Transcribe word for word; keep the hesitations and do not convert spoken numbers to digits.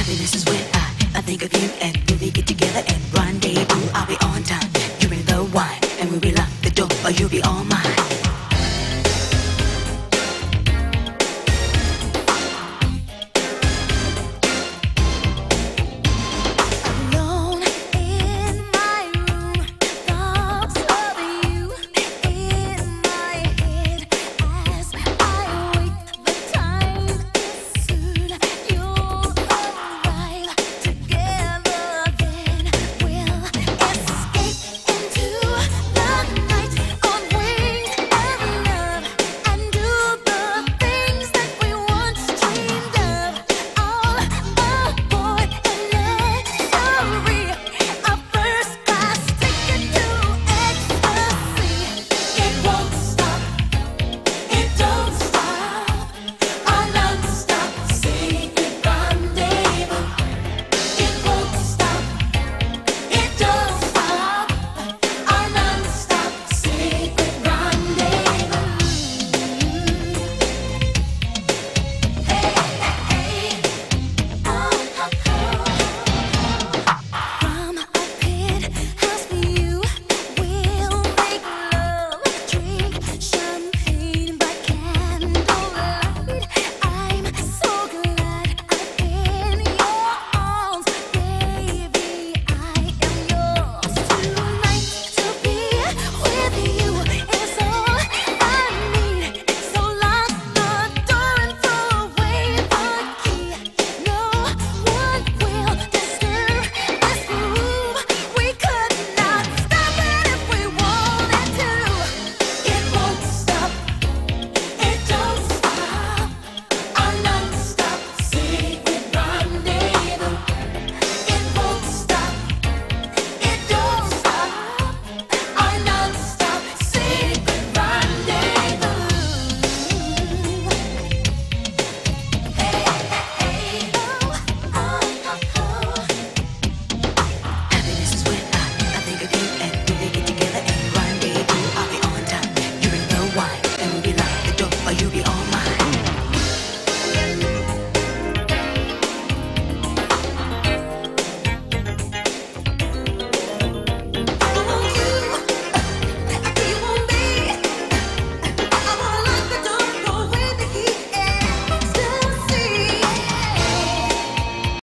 Happiness is when I, I think of you and when we get together and rendezvous. I'll be on time, you're in the wine, and when we lock the door, or you'll be on my